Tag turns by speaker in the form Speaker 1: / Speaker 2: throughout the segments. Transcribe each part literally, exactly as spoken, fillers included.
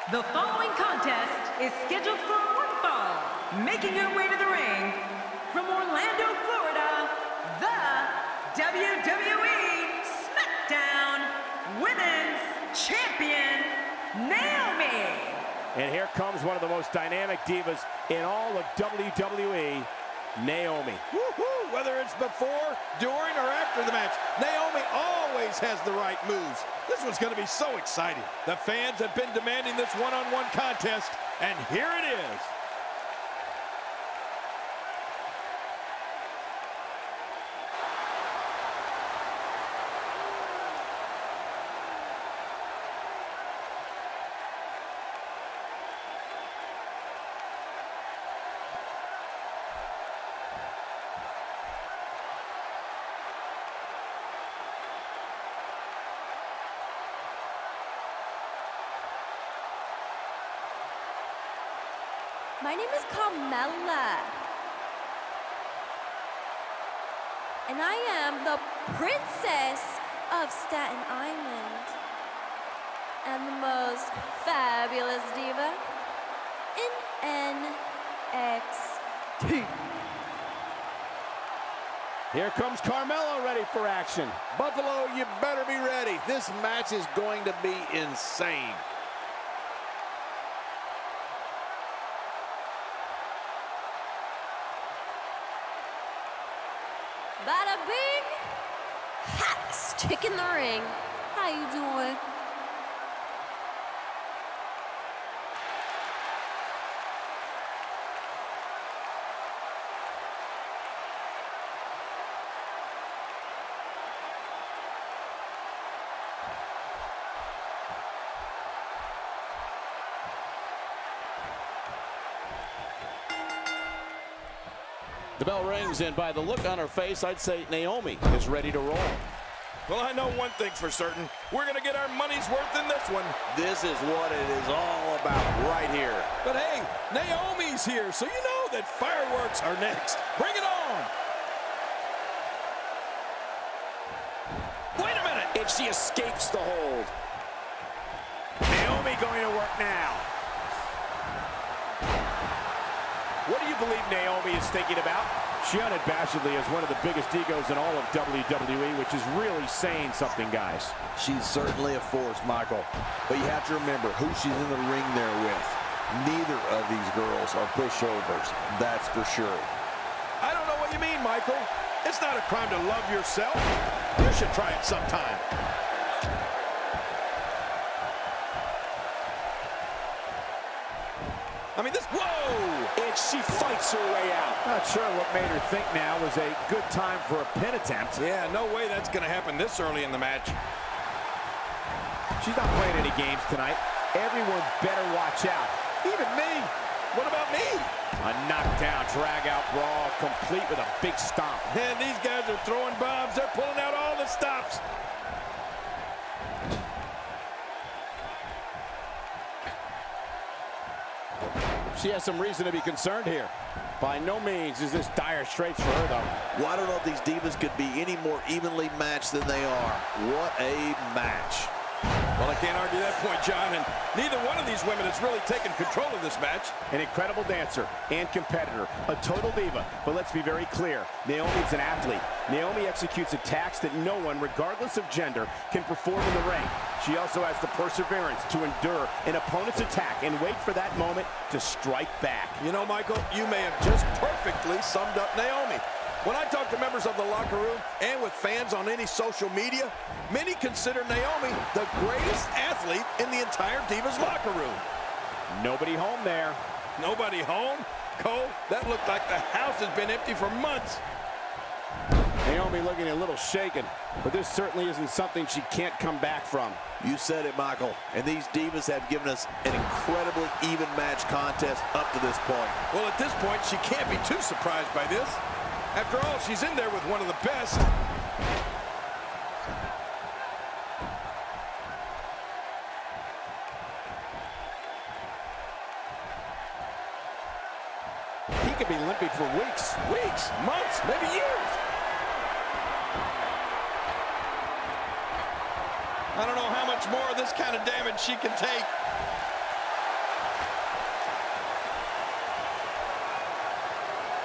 Speaker 1: The following contest is scheduled for one fall. Making her way to the ring from Orlando, Florida, the W W E SmackDown Women's Champion, Naomi.
Speaker 2: And here comes one of the most dynamic divas in all of W W E, Naomi.
Speaker 3: Woo-hoo! Whether it's before, during, or after the match, Naomi always has the right moves. This one's going to be so exciting. The fans have been demanding this one-on-one contest, and here it is.
Speaker 4: My name is Carmella, and I am the Princess of Staten Island, and the most fabulous diva in N X T.
Speaker 2: Here comes Carmella, ready for action.
Speaker 3: Buffalo, you better be ready. This match is going to be insane.
Speaker 4: Bada bing, hot stick in the ring. How you doing?
Speaker 5: The bell rings, and by the look on her face, I'd say Naomi is ready to roll.
Speaker 3: Well, I know one thing's for certain. We're going to get our money's worth in this one.
Speaker 5: This is what it is all about right here.
Speaker 3: But hey, Naomi's here, so you know that fireworks are next. Bring it on! Wait a minute!
Speaker 5: And she escapes the hold.
Speaker 2: Naomi going to work now. What do you believe Naomi is thinking about? She unabashedly is one of the biggest egos in all of W W E, which is really saying something, guys.
Speaker 6: She's certainly a force, Michael. But you have to remember who she's in the ring there with. Neither of these girls are pushovers, that's for sure.
Speaker 3: I don't know what you mean, Michael. It's not a crime to love yourself. You should try it sometime. I mean, this, whoa!
Speaker 5: And she fights her way out.
Speaker 2: Not sure what made her think now was a good time for a pin attempt.
Speaker 3: Yeah, no way that's going to happen this early in the match.
Speaker 2: She's not playing any games tonight. Everyone better watch out.
Speaker 3: Even me. What about me?
Speaker 2: A knockdown, drag-out brawl, complete with a big stomp.
Speaker 3: And these guys are throwing bombs. They're pulling out all the stops.
Speaker 5: She has some reason to be concerned here. By no means is this dire straits for her, though.
Speaker 6: Well, I don't know if these divas could be any more evenly matched than they are. What a match.
Speaker 3: Well, I can't argue that point, John, and neither one of these women has really taken control of this match.
Speaker 2: An incredible dancer and competitor, a total diva, but let's be very clear, Naomi's an athlete. Naomi executes attacks that no one, regardless of gender, can perform in the ring. She also has the perseverance to endure an opponent's attack and wait for that moment to strike back.
Speaker 3: You know, Michael, you may have just perfectly summed up Naomi. When I talk to members of the locker room and with fans on any social media, many consider Naomi the greatest athlete in the entire Divas locker room.
Speaker 2: Nobody home there.
Speaker 3: Nobody home? Cole, that looked like the house has been empty for months.
Speaker 2: Naomi looking a little shaken, but this certainly isn't something she can't come back from.
Speaker 6: You said it, Michael. And these divas have given us an incredibly even match contest up to this point.
Speaker 3: Well, at this point, she can't be too surprised by this. After all, she's in there with one of the best.
Speaker 2: He could be limping for weeks.
Speaker 3: Weeks, months, maybe years. I don't know how much more of this kind of damage she can take.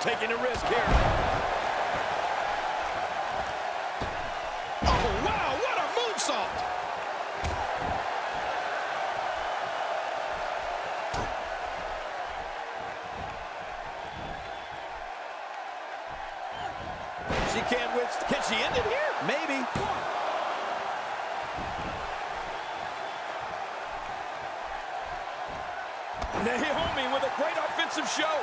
Speaker 3: taking a risk here. Oh, wow, what a moonsault! She can't withstand. Can she end it here? Maybe. Naomi with a great offensive show.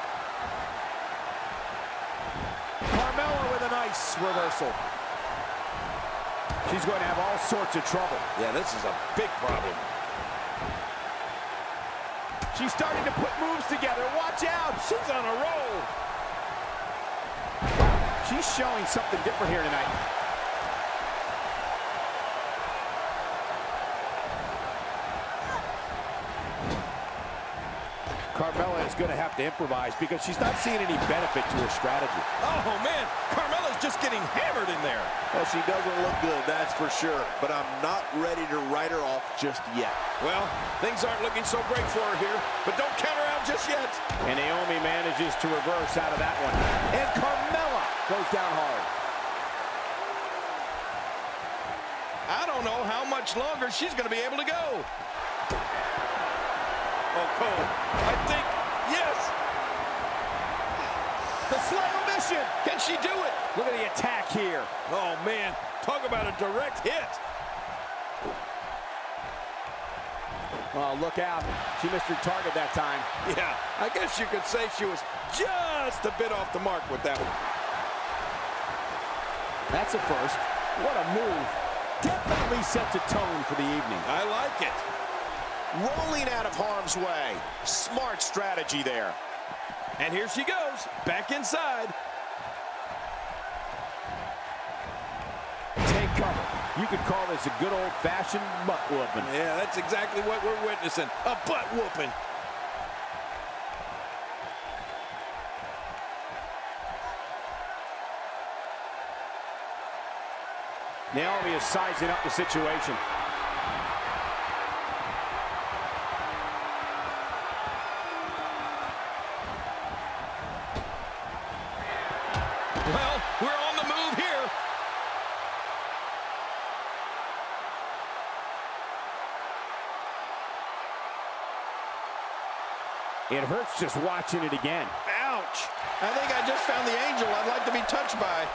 Speaker 2: Carmella with a nice reversal. She's going to have all sorts of trouble.
Speaker 3: Yeah, this is a big problem.
Speaker 2: She's starting to put moves together. Watch out.
Speaker 3: She's on a roll.
Speaker 2: She's showing something different here tonight. Carmella is going to have to improvise because she's not seeing any benefit to her strategy.
Speaker 3: Oh, man. Carmella's just getting hammered in there.
Speaker 6: Well, she doesn't look good, that's for sure. But I'm not ready to write her off just yet.
Speaker 3: Well, things aren't looking so great for her here, but don't count her out just yet.
Speaker 2: And Naomi manages to reverse out of that one. And Carmella goes down hard.
Speaker 3: I don't know how much longer she's going to be able to go. Oh, Cole, I think, yes.
Speaker 2: The slow mission.
Speaker 3: Can she do it?
Speaker 2: Look at the attack here.
Speaker 3: Oh, man, talk about a direct hit.
Speaker 2: Oh, look out. She missed her target that time.
Speaker 3: Yeah, I guess you could say she was just a bit off the mark with that one.
Speaker 2: That's a first. What a move. Definitely sets a tone for the evening.
Speaker 3: I like it.
Speaker 7: Rolling out of harm's way. Smart strategy there.
Speaker 3: And here she goes, back inside.
Speaker 2: Take cover. You could call this a good old-fashioned butt whooping.
Speaker 3: Yeah, that's exactly what we're witnessing, a butt whooping.
Speaker 2: Naomi is sizing up the situation.
Speaker 3: Well, we're on the move here.
Speaker 2: It hurts just watching it again.
Speaker 3: Ouch. I think I just found the angel I'd like to be touched by.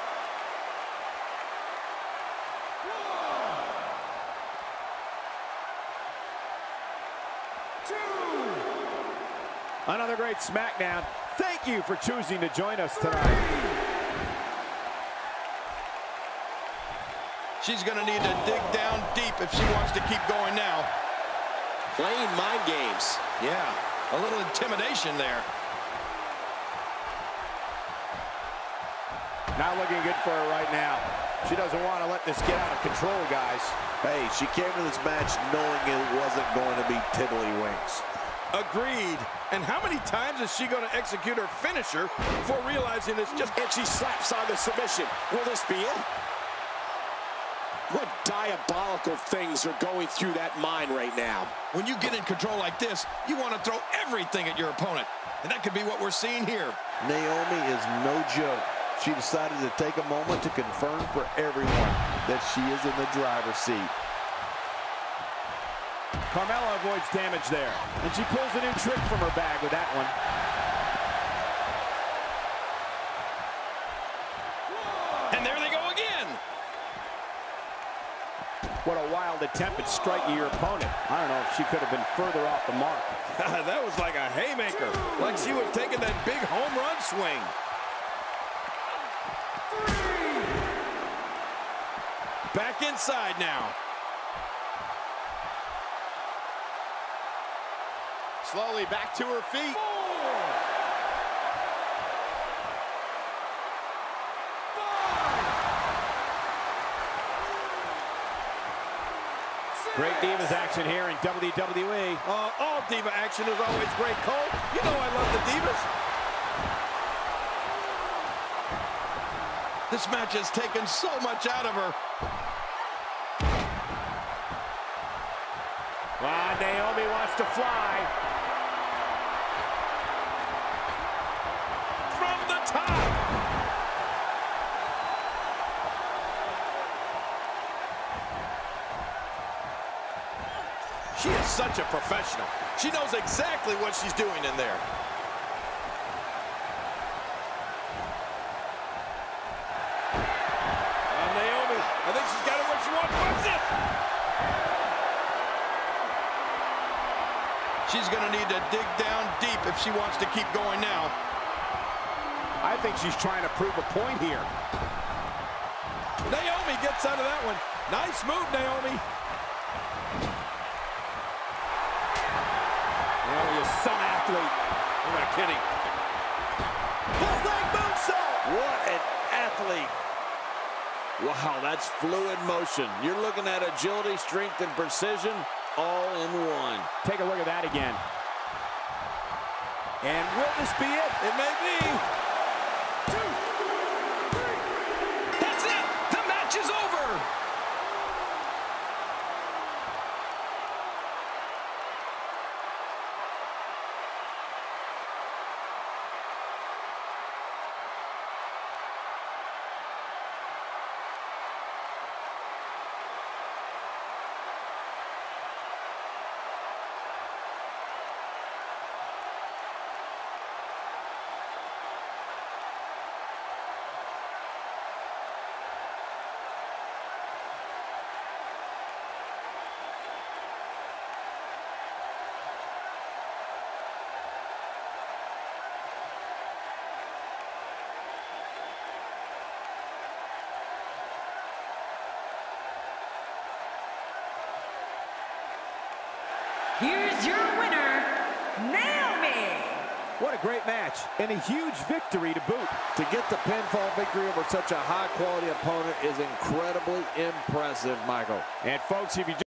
Speaker 2: Another great SmackDown. Thank you for choosing to join us tonight.
Speaker 3: She's going to need to dig down deep if she wants to keep going now.
Speaker 7: Playing mind games.
Speaker 3: Yeah, a little intimidation there.
Speaker 2: Not looking good for her right now. She doesn't want to let this get out of control, guys.
Speaker 6: Hey, she came to this match knowing it wasn't going to be tiddlywinks.
Speaker 3: Agreed. And how many times is she going to execute her finisher before realizing it's just...
Speaker 7: And she slaps on the submission. Will this be it? What diabolical things are going through that mind right now?
Speaker 3: When you get in control like this, you want to throw everything at your opponent. And that could be what we're seeing here.
Speaker 6: Naomi is no joke. She decided to take a moment to confirm for everyone that she is in the driver's seat.
Speaker 2: Carmella avoids damage there. And she pulls a new trick from her bag with that one.
Speaker 3: And there they go again.
Speaker 2: What a wild attempt at striking your opponent. I don't know if she could have been further off the mark.
Speaker 3: That was like a haymaker. Like she was taking that big home run swing. Back inside now.
Speaker 2: Slowly back to her feet. Great Divas action here in W W E.
Speaker 3: Uh, all Diva action is always great, Cole. You know I love the Divas. This match has taken so much out of her.
Speaker 2: Ah, Naomi wants to fly.
Speaker 3: From She is such a professional. She knows exactly what she's doing in there. And Naomi, I think she's got it where she wants. Watch this! She's going to need to dig down deep if she wants to keep going now.
Speaker 2: I think she's trying to prove a point here.
Speaker 3: Naomi gets out of that one. Nice move, Naomi.
Speaker 2: Naomi is some athlete.
Speaker 3: I'm not kidding. Full leg moonsault.
Speaker 6: What an athlete. Wow, that's fluid motion. You're looking at agility, strength, and precision all in one.
Speaker 2: Take a look at that again. And will this be it?
Speaker 3: It may be. Two, three. That's it. The match is over.
Speaker 1: Here's your winner, Naomi.
Speaker 2: What a great match, and a huge victory to boot.
Speaker 6: To get the pinfall victory over such a high-quality opponent is incredibly impressive, Michael.
Speaker 2: And folks, if you